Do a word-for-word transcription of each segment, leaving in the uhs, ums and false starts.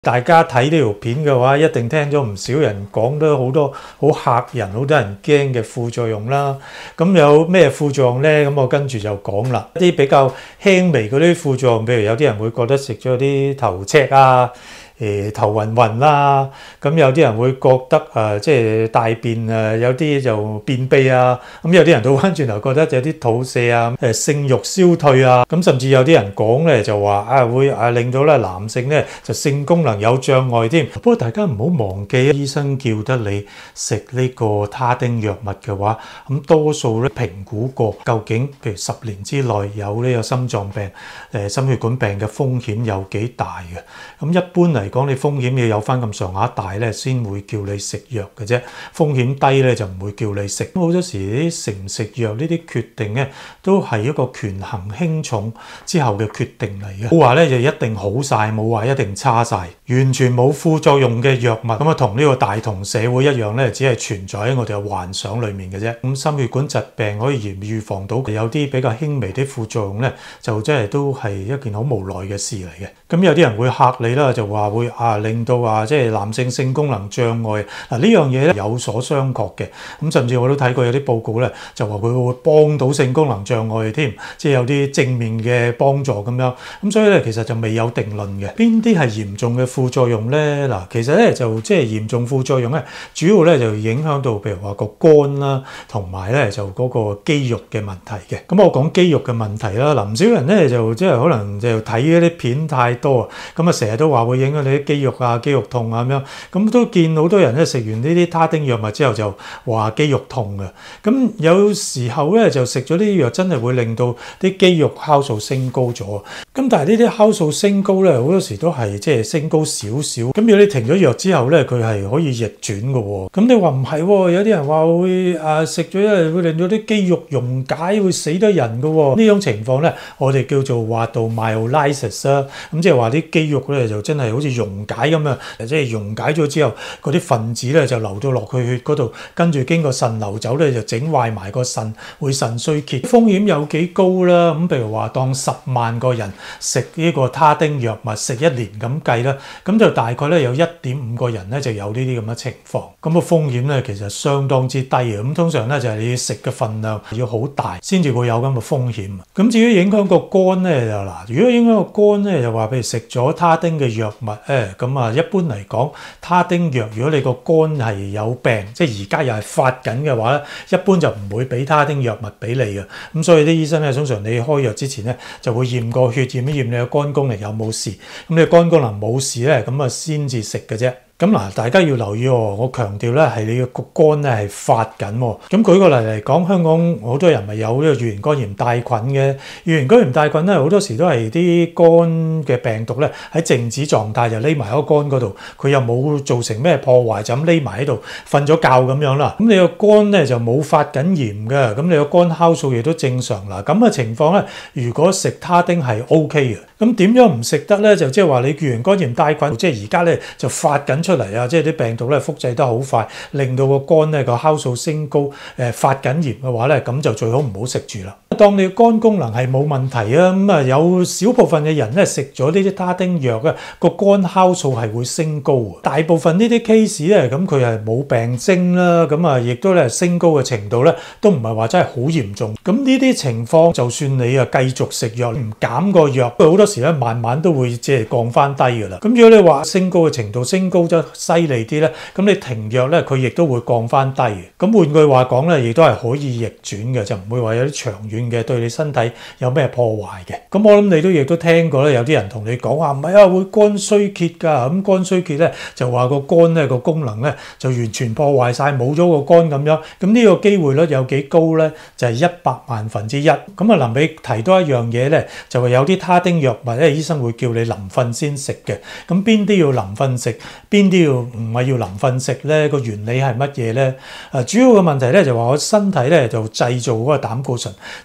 大家睇呢條片嘅話，一定聽咗唔少人講得好多好嚇人、好多人驚嘅副作用啦。咁有咩副作用呢？咁我跟住就講啦。一啲比較輕微嗰啲副作用，譬如有啲人會覺得食咗啲頭赤啊。誒頭暈暈啦，咁有啲人會覺得誒、呃、即係大便誒有啲就便秘啊，咁有啲人倒翻轉頭覺得有啲肚瀉啊，誒性慾消退啊，咁甚至有啲人講咧就話啊會啊令到咧男性咧就性功能有障礙添。不過大家唔好忘記，醫生叫得你食呢個他丁藥物嘅話，咁多數咧評估過究竟譬如十年之內有呢個心臟病、誒心血管病嘅風險有幾大嘅。咁一般嚟講，你風險要有翻咁上下大咧，先會叫你食藥嘅啫。風險低咧就唔會叫你食。好多時啲食唔食藥呢啲決定咧，都係一個權衡輕重之後嘅決定嚟嘅。冇話咧就一定好晒，冇話一定差晒，完全冇副作用嘅藥物咁啊，同呢個大同社會一樣咧，只係存在喺我哋嘅幻想裡面嘅啫。咁心血管疾病可以預預防到，有啲比較輕微啲副作用咧，就真係都係一件好無奈嘅事嚟嘅。咁有啲人會嚇你啦，就話會啊令到啊即係男性性功能障礙嗱，呢樣嘢咧有所商榷嘅。咁甚至我都睇過有啲報告咧，就話佢會幫到性功能障礙添，即係有啲正面嘅幫助咁樣。咁所以咧其實就未有定論嘅。邊啲係嚴重嘅副作用咧？嗱，其實咧就即係嚴重副作用咧，主要咧就影響到譬如話個肝啦，同埋咧就嗰個肌肉嘅問題嘅。咁我講肌肉嘅問題啦，嗱唔少人咧就即係可能就睇嗰啲片太多啊，咁啊成日都話會影響你啲肌肉啊、肌肉痛啊咁樣，咁都見好多人咧食完呢啲他丁藥物之後就話肌肉痛嘅。咁有時候咧就食咗呢啲藥真係會令到啲肌肉酵素升高咗。咁但係呢啲酵素升高咧好多時都係即係升高少少。咁如果你停咗藥之後咧，佢係可以逆轉嘅喎。咁你話唔係喎？有啲人話會啊食咗咧會令到啲肌肉溶解，會死得人嘅喎。呢種情況咧，我哋叫做話到 myolysis 啦。咁即係話啲肌肉咧就真係好似溶解咁啊！即係溶解咗之後，嗰啲分子咧就流到落去血嗰度，跟住經過腎流走咧就整壞埋個腎，會腎衰竭。風險有幾高啦？咁譬如話當十萬個人食呢個他丁藥物食一年咁計啦，咁就大概咧有一點五個人咧就有呢啲咁嘅情況。咁個風險咧其實相當之低嘅。咁通常咧就係你食嘅份量要好大，先至會有咁嘅風險。咁至於影響個肝咧就嗱，如果影響個肝咧就話譬如食咗他丁嘅藥物誒，咁啊一般嚟講，他丁藥如果你個肝係有病，即係而家又係發緊嘅話咧，一般就唔會俾他丁藥物俾你嘅。咁所以啲醫生咧通常你開藥之前咧就會驗個血，驗一驗你嘅肝功能有冇事。咁你嘅肝功能冇事咧，咁啊先至食嘅啫。咁嗱，大家要留意喎，我強調咧係你嘅個肝咧係發緊喎。咁舉個例嚟講，香港好多人咪有呢個乙型肝炎帶菌嘅。乙型肝炎帶菌咧好多時都係啲肝嘅病毒咧喺靜止狀態就匿埋喺個肝嗰度，佢又冇造成咩破壞，就咁匿埋喺度瞓咗覺咁樣啦。咁你個肝咧就冇發緊炎嘅，咁你個肝酵素亦都正常啦。咁嘅情況咧，如果食他丁係 O K 嘅。咁點樣唔食得咧？就即係話你乙型肝炎帶菌，即係而家咧就發緊出嚟啊！即係啲病毒咧複製得好快，令到個肝咧個酵素升高，誒發緊炎嘅話咧，咁就最好唔好食住啦。當你肝功能係冇問題啊，咁啊有少部分嘅人咧食咗呢啲他丁藥咧，個肝酵素係會升高。大部分呢啲 case 咧，咁佢係冇病徵啦，咁啊亦都咧升高嘅程度咧都唔係話真係好嚴重。咁呢啲情況，就算你啊繼續食藥，唔減個藥，好多時咧慢慢都會即係降翻低㗎啦。咁如果你話升高嘅程度升高得犀利啲咧，咁你停藥咧，佢亦都會降翻低。咁換句話講咧，亦都係可以逆轉嘅，就唔會話有啲長遠嘅對你身體有咩破壞嘅。咁我諗你都亦都聽過咧，有啲人同你講話唔係啊，會肝衰竭㗎。咁肝衰竭咧就話個肝咧個功能咧就完全破壞晒，冇咗個肝咁樣。咁呢個機會率有幾高咧？就係一百萬分之一。咁啊臨尾提多一樣嘢咧，就係有啲他丁藥物咧，醫生會叫你臨瞓先食嘅。咁邊啲要臨瞓食，邊啲要唔係要臨瞓食咧？個原理係乜嘢咧？誒主要嘅問題咧就話我身體咧就製造嗰個膽固醇，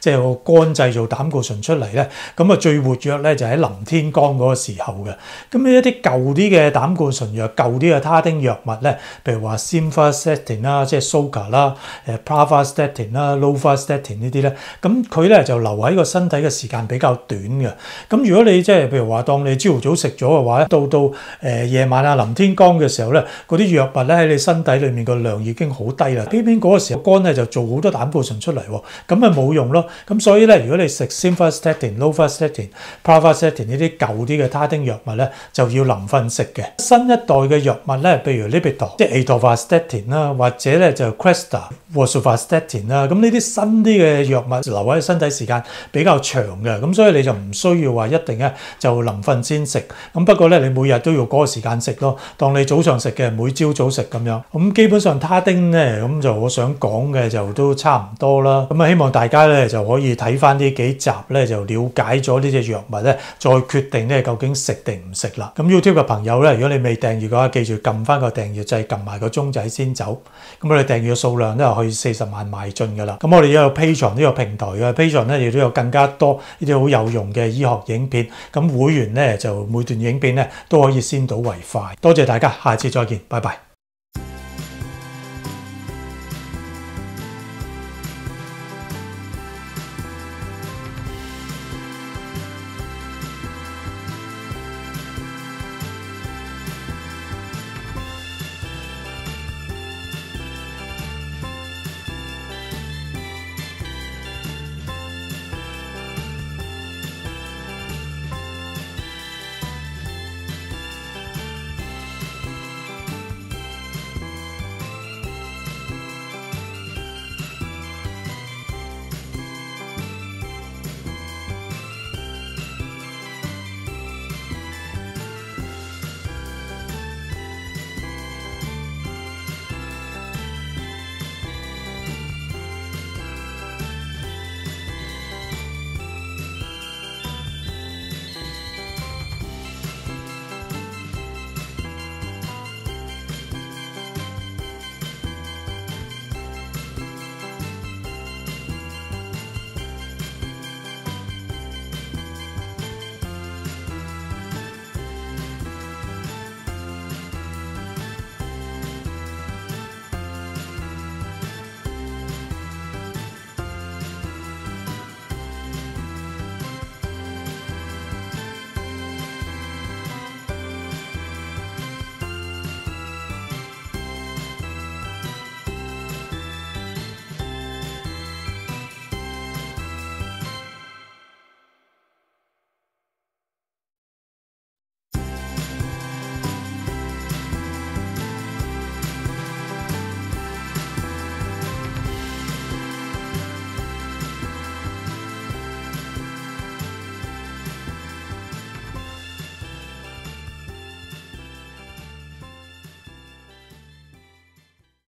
即係個肝製造膽固醇出嚟咧，咁啊最活躍咧就喺臨天光嗰個時候嘅。咁呢一啲舊啲嘅膽固醇藥、舊啲嘅他汀藥物咧，譬如話 Simvastatin 啦，即係 Soca 啦、誒 Pravastatin 啦、Lovastatin 呢啲咧，咁佢咧就留喺個身體嘅時間比較短嘅。咁如果你即係譬如話當你朝頭早食咗嘅話，到到誒夜晚啊臨天光嘅時候咧，嗰啲藥物咧喺你身體裏面個量已經好低啦。偏偏嗰個時候肝咧就做好多膽固醇出嚟喎，咁咪冇用咯。咁所以咧，如果你食 Simvastatin、Lovastatin、Pravastatin 呢啲舊啲嘅他汀藥物咧，就要臨瞓食嘅。新一代嘅藥物咧，譬如 Lipitor 即係 Atorvastatin 啦，或者咧就 Crestor、Rosuvastatin 啦，咁呢啲新啲嘅藥物留喺身體時間比較長嘅，咁所以你就唔需要話一定咧就臨瞓先食。咁不過咧，你每日都要嗰個時間食咯，當你早上食嘅，每朝早食咁樣。咁基本上他汀咧，咁就我想講嘅就都差唔多啦。咁啊，希望大家咧就可以睇翻呢幾集咧，就了解咗呢隻藥物咧，再決定咧究竟食定唔食啦。咁 YouTube 嘅朋友咧，如果你未訂閱嘅話，記住撳翻個訂閱掣，撳埋個鐘仔先走。咁我哋訂閱嘅數量都係去四十萬邁進噶啦。咁我哋有 Patreon 呢個平台嘅 Patreon 咧，亦都有更加多呢啲好有用嘅醫學影片。咁會員咧就每段影片咧都可以先睹為快。多謝大家，下次再見，拜拜。